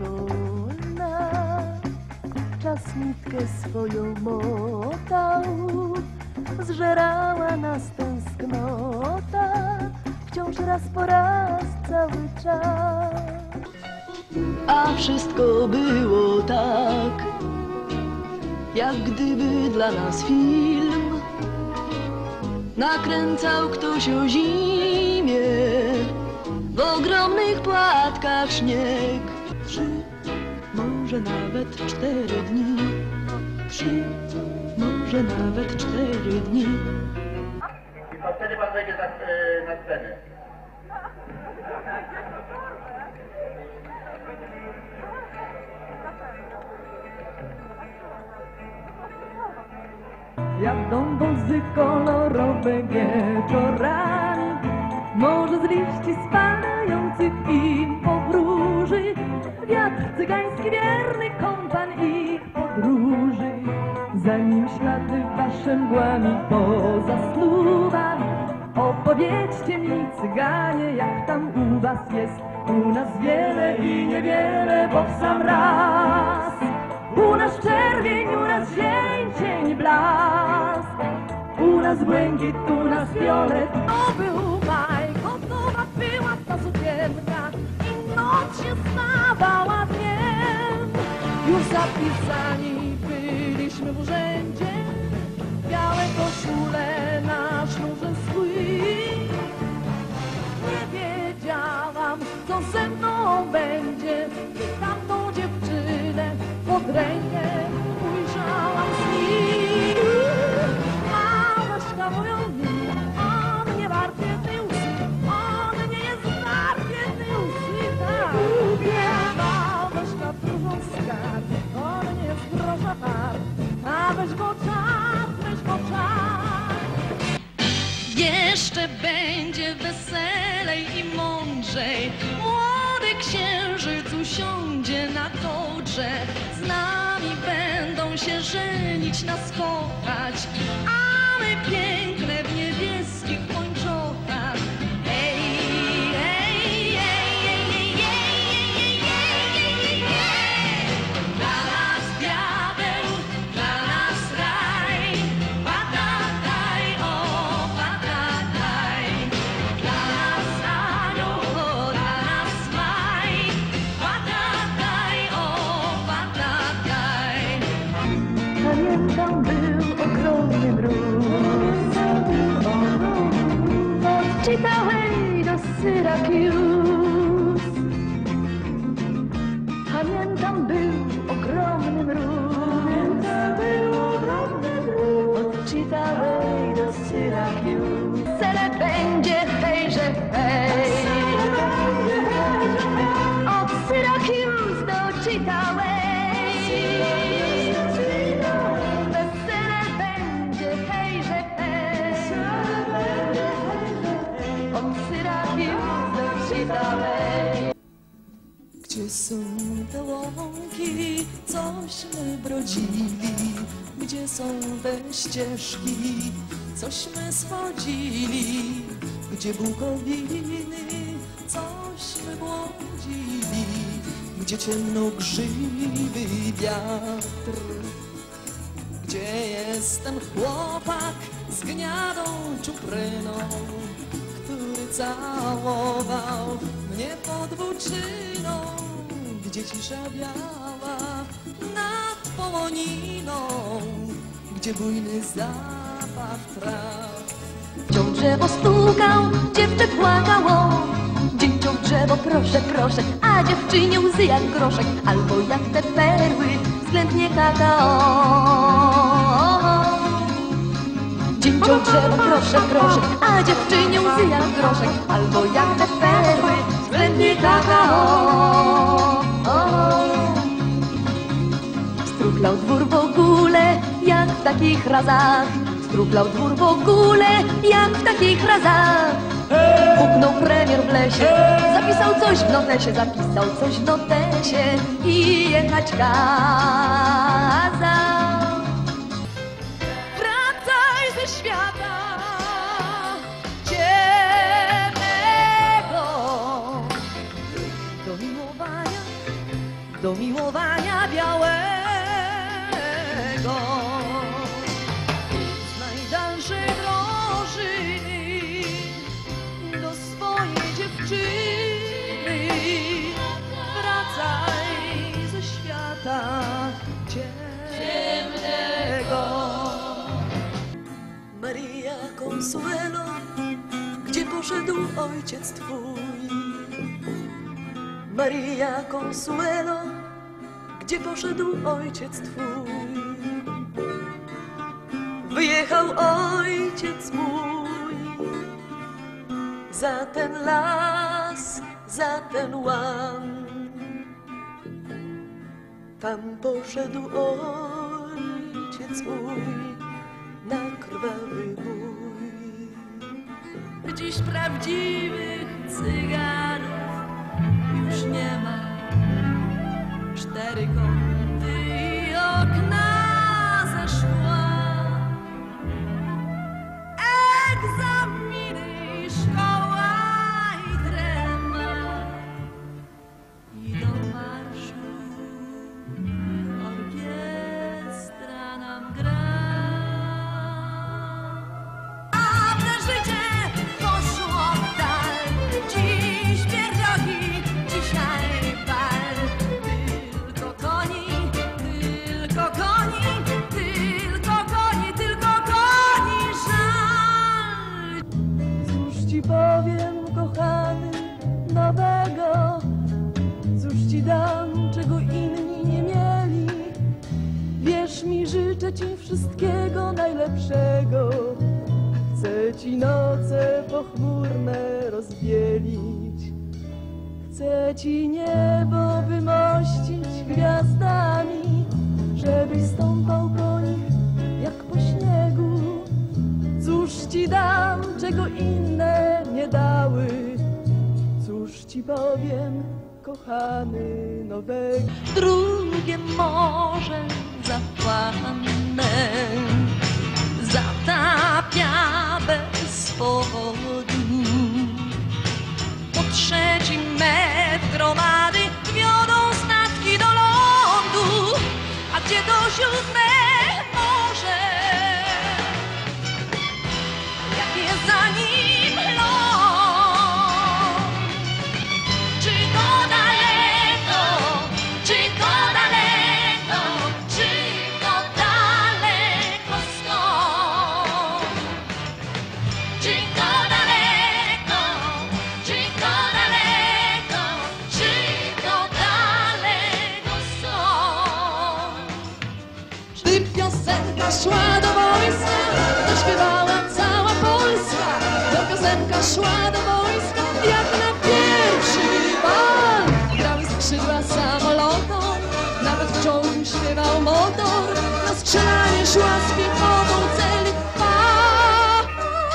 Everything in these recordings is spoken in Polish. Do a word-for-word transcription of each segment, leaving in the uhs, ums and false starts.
wolna, czas nitkę swoją motał, zżerała nas tęsknota, wciąż raz po raz cały czas. A wszystko było tak, jak gdyby dla nas film nakręcał ktoś o zimie, w ogromnych płatkach śnieg. Trzy, może nawet cztery dni, trzy, może nawet cztery dni. I to wtedy pan wejdzie na, na scenę. Jadą wozy kolorowe wieczorami, może z liści spadających im powróży, wiatr cygański wierny kompan ich podróży. Zanim ślady wasze mgłami pozasnuwa, opowiedzcie mi, cyganie, jak tam u was jest. U nas wiele i niewiele, bo w sam raz. U nas czerwień, u nas zień, cień, blask. U nas błękit, u nas fiolet. To był maj, gotowa była ta sukienka i noc się stawała dniem. Już zapisani byliśmy w urzędzie, białe koszule na sznurze swój. Nie wiedziałam, co ze mną będzie, i tamtą dziewczynę pod rękę ujrzałam z nim. Małaszka moją mi, on nie wart jednej łzy, on nie jest wart jednej łzy, tak. Małaszka dużą skarb, on nie jest grosza wart, a weź go czar, weź go czar. Jeszcze będzie weselej i mądrzej, młody księżyc usiądzie na kołdrze, z nami będą się żenić, nas kochać, a my piękne w niebieskich pończochach. Ej, ej, ej, ej, ej, ej, ej, ej, ej. Dla nas diabeł, dla nas raj, patataj, o patataj. Dla nas anioł, dla nas maj, patataj, o patataj. Pamiętam, był ogromny mróz od Chicaway do Syracuse. Pamiętam, był ogromny mróz od Chicaway do Syracuse. Wesele będzie, hejże, hej, od Syracuse do Chicaway. Wesele będzie, hejże, hej, od Syracuse do Chicaway. Gdzie są te łąki, cośmy brodzili? Gdzie są te ścieżki, cośmy schodzili? Gdzie bukowiny, cośmy błądzili? Gdzie ciemnogrzywy wiatr? Gdzie jest ten chłopak z gniadą czupryną, który całował mnie pod włóczyną? Gdzie cisza biała nad połoniną? Gdzie bujny zapach traw? Dzią drzewo stukał, dziewczę płakało. Dzięcią drzewo, proszę, proszę, a dziewczynie łzy jak groszek, albo jak te perły, względnie kakao. Dzięcią drzewo, proszę, proszę, a dziewczynie łzy jak groszek, albo jak te perły, względnie kakao. Struchlał dwór w ogóle, jak w takich razach. Struchlał dwór w ogóle, jak w takich razach. Puknął premier w lesie, zapisał coś w notesie, zapisał coś w notesie i jechać kazał. Wracaj ze świata ciemnego do miłowania, do miłowania białego. Z najdalszej drożyny do swojej dziewczyny wracaj ze świata ciemnego. Maria Consuelo, gdzie poszedł ojciec twój? Maria Consuelo, gdzie poszedł ojciec twój? Wyjechał ojciec mój za ten las, za ten łan. Tam poszedł ojciec mój na krwawy bój. Dziś prawdziwych cyganów już nie ma. Cztery kąty i okna ze szkła, egzaminy i szkoła i trema, i do marszu orkiestra nam gra. A życie poszło w dal, dziś pierdogi, dzisiaj bal. Tylko koni, tylko koni, tylko koni, tylko koni żal. Cóż ci powiem, kochany, nowego? Cóż ci dam, czego inni nie mieli? Wierz mi, życzę ci wszystkiego najlepszego. Chcę ci noce pochmurne rozbielić. Chcę ci niebo wymościć gwiazdami, żebyś stąpał po nich jak po śniegu. Cóż ci dam, czego inne nie dały? Cóż ci powiem, kochany, nowego? Drugie morze zapłane zatapia bez powodu. Po trzecim metr gromady wiodą statki do lądu, a gdzie to siódme morze? Jak jest za nim ląd? Czy to daleko? Czy to daleko? Czy to daleko stąd? Czy to daleko? Czy to daleko? Czy to daleko stąd? Gdy piosenka szła do wojska, to śpiewała cała Polska. To piosenka szła do wojska, jak na pierwszy bal. Grały skrzydła samolotom, nawet w czołgu śpiewał motor. Na strzelanie szła z piechotą celi pal.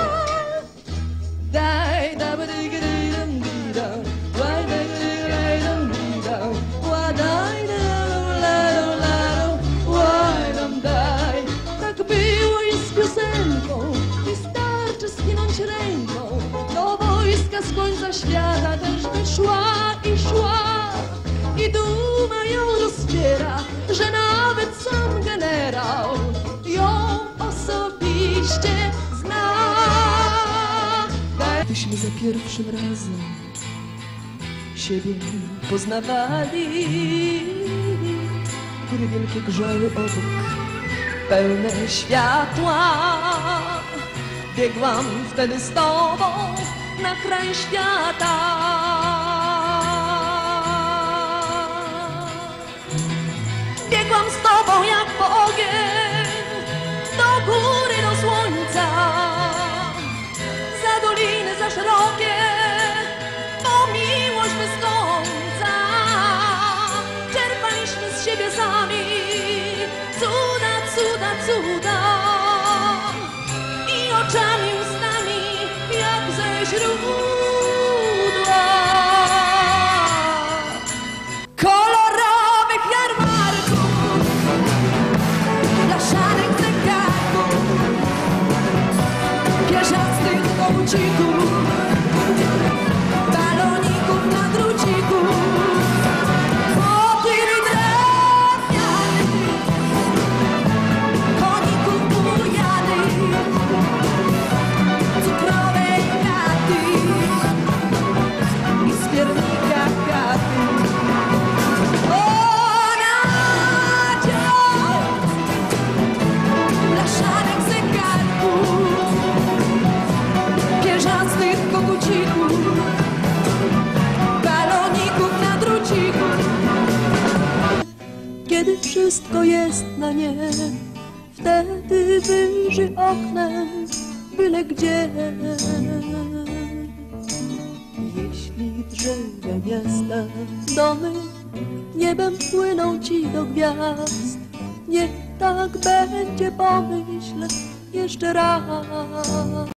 Daj, da ba di ga di dum di da, waj da ga di la dum di da, wa daj da la do la do, waj dum daj. Tak było i z piosenką, wystarczy skinąć ręką. Do wojska z końca świata też by szła i szła. I duma ją rozpiera, że nawet sam generał ją osobiście zna. Gdyśmy za pierwszym razem siebie poznawali, góry wielkie grzały obok, pełne światła. Biegłam wtedy z tobą na kraj świata. Biegłam z tobą jak po ogień, do góry, do słońca, za doliny, za szerokie, po miłość bez końca. Czerpaliśmy z siebie sami cuda, cuda, cuda. I oczami, ustami, jak ze źródła. Kolorowych jarmarków, blaszanych zegarków, pierzastych kołcików, baloników na druciku. Motyli wszystko jest na nie. Wtedy wyjrzyj oknem, byle gdzie. Jeśli drzewa miasta, domy niebem płyną ci do gwiazd, niech tak będzie, pomyśl jeszcze raz.